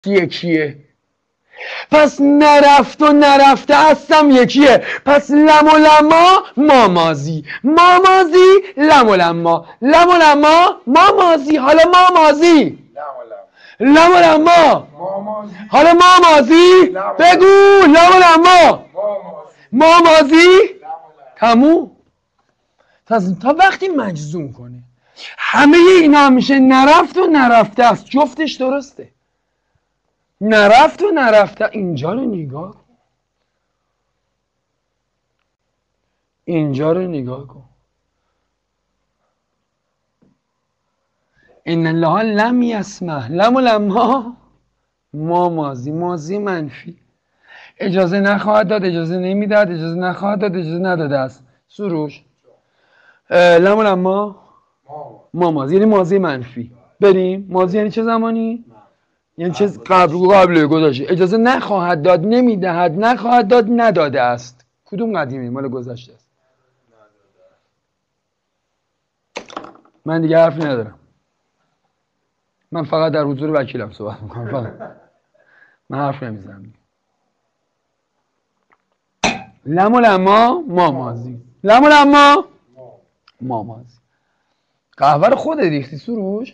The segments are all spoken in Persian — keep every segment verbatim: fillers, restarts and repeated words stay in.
یکیه. پس نرفت و نرفته هستم یکیه. پس لم و لما ما مازی، ما مازی لم و لما، لم و لما ما مازی. حالا ما مازی لم و لما، حالا ما مازی بگو لم و لما ما مازی. تموم. تا وقتی مجزوم کنه همه اینا میشه نرفت و نرفته است. جفتش درسته. نرفت و نرفته. اینجا رو نگاه کن، اینجا رو نگاه کن. ان الله لم یسمح لم و لما ما ماضی، ماضی منفی. اجازه نخواهد داد، اجازه نمیداد، اجازه نخواهد داد، اجازه نداده است. سروش لم و لما ما ماضی یعنی ماضی منفی. بریم. ماضی یعنی چه زمانی؟ یعنی چه قبل قبل گذشته. اجازه نخواهد داد، نمیدهد، نخواهد داد، نداده است. کدوم قدیمی؟ مال گذشته است. من دیگه حرفی ندارم. من فقط در حضور وکیلم صحبت میکنم. فقط من حرف نمیزنم. لم و لما ما ماضی، لم و لما ما ماضی. قهوه رو خود ریختی سروش؟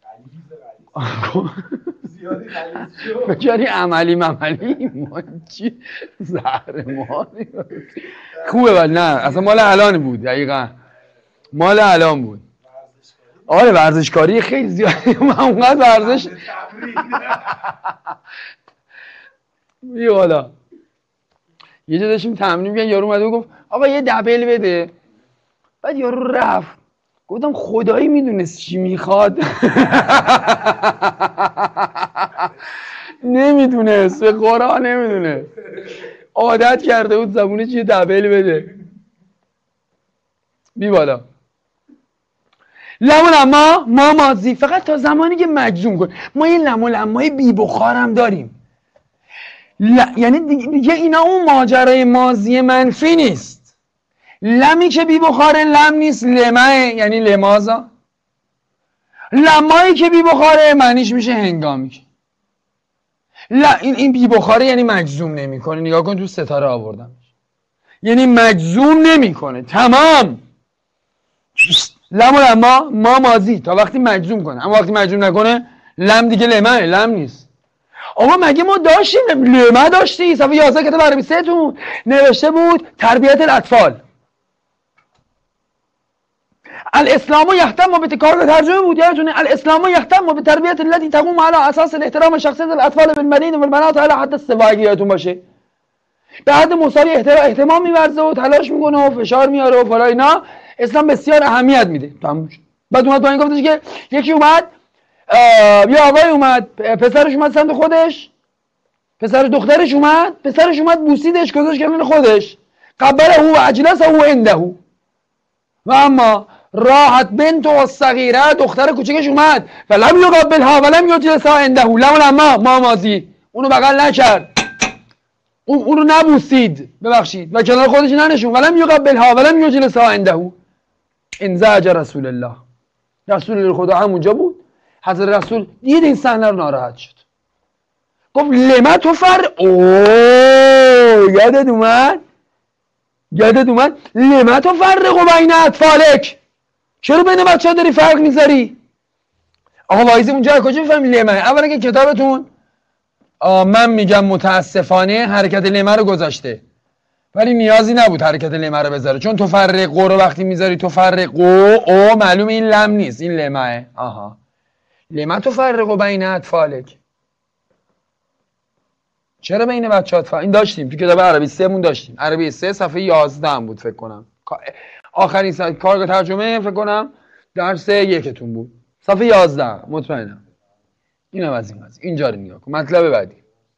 زیادی غلیظ شد. بچاری عملی مملی ما چی زهر ماری. خوبه ولی نه اصلا مال الان بود. دقیقاً مال الان بود. آره ورزشکاری خیلی زیاده. من اونقدر ورزش بیا حالا یه جا داشتیم تمرین می‌کردیم، یارو اومد و گفت آقا یه دبل بده. بعد یارو رفت. گفتم خدایی میدونست چی میخواد. نمیدونست، به قرآن نمیدونست. عادت کرده بود زبونش یه دبل بده. بی بالا. لم و لما ما ماضی فقط تا زمانی که مجزوم کن. ما یه لم و لمای بی بخار هم داریم. ل... یعنی دیگه اینا اون ماجرای ماضی منفی نیست. لمی که بی بخاره لم نیست، لمه یعنی لمازا. لمایی که بی بخاره معنیش میشه هنگامی. ل... این این بی بخاره یعنی مجزوم نمیکنه. نگاه کن تو ستاره آوردم. یعنی مجزوم نمیکنه. تمام. لم و لما ما ماضی تا وقتی مجزوم کنه. اما وقتی مجزوم نکنه لم دیگه لمه، لم نیست. آقا مگه ما داشتیم لمه داشتی؟ صفحه یازده کتاب عربی سه تون نوشته بود تربیت الاطفال. الاسلام یهتم به کار ترجمه بود یادتونه. الاسلام یهتم به تربیت التي تقوم على اساس الاحترام شخصیت الاطفال بالمرین و البنات على حد السواء. یادتون باشه به حد مساوی اهتمام می‌ورزه و تلاش میکنه و فشار میاره و فلان اینا. اسلام بسیار اهمیت میده. تموم شد. بعد اومد با این گفتش که یکی اومد یه آقای اومد پسرش اومد سمت خودش، پسر دخترش اومد، پسرش اومد بوسیدش گذاشت کنار خودش. قبله و اجلسه و عنده. و اما راحت بنت و صغیره دختر کوچکش اومد ولم یقبلها ولم یجلسها عنده. لم لما ما ماضی اونو بغل نکرد، اون اونو نبوسید ببخشید و کنار خودش ننشون. ولم یقبلها ولم یجلسها عنده. انزعج رسول الله. رسول خدا همونجا بود. حضرت رسول دید این صحنه رو ناراحت شد. گفت لما تو فر اوه یادت اومد؟ یادت اومد؟ لما تو فرق بین اطفالک. چرا بین بچه ها داری فرق میذاری؟ آقا وایزی اونجا کجا میفهمی لما؟ اولا که کتابتون من میگم متاسفانه حرکت لما رو گذاشته، ولی نیازی نبود حرکت لما رو بذاره، چون تفرق رو وقتی میذاری تفرق او معلومه این لم نیست، این لمه. آها لما تفرق بین اطفالک. چرا بین بچه‌ها؟ این داشتیم تو کتاب عربی سه مون داشتیم. عربی سه صفحه یازده هم بود فکر کنم. آخرین صفحه کارگاه ترجمه فکر کنم درس یکتون بود. صفحه یازده مطمئنم. اینم از این از اینجا رو نگاه کن. مطلب بعدی.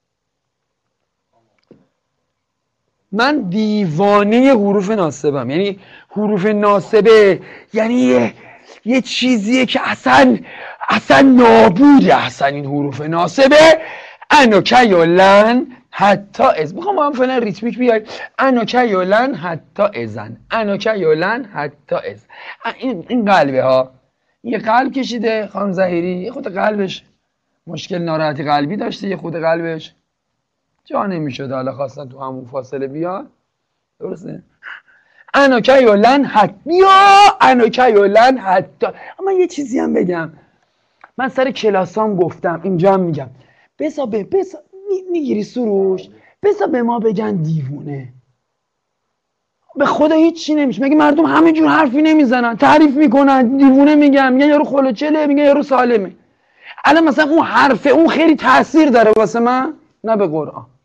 من دیوانه حروف ناسبم. یعنی حروف ناسبه یعنی یه, یه چیزیه که اصلا اصلا نابوده. اصلا این حروف ناسبه انوکه یا لن حتی از. میخوام با هم فعلا ریتمیک بیاید. انوکه یا لن حتی ازن. انوکه یا لن حتی از. این این قلبه ها. یه قلب کشیده خانم ظهیری، یه خود قلبش مشکل ناراحتی قلبی داشته، یه خود قلبش جا نمیشد، حالا خواستن تو همون فاصله بیاد. درسته؟ انا کیولن حتی انا کیولن حتی. اما یه چیزی هم بگم، من سر کلاسام گفتم، اینجا هم میگم، بسا به بسا میگیری سروش، بسا به ما بگن دیوونه. به خدا هیچ چی نمیشه. مگه مردم همه جور حرفی نمیزنن، تعریف میکنن، دیوونه میگن، میگن یارو خلوچله، میگن یارو سالمه. الان مثلا اون حرف اون خیلی تاثیر داره واسه من؟ نه به قرآن.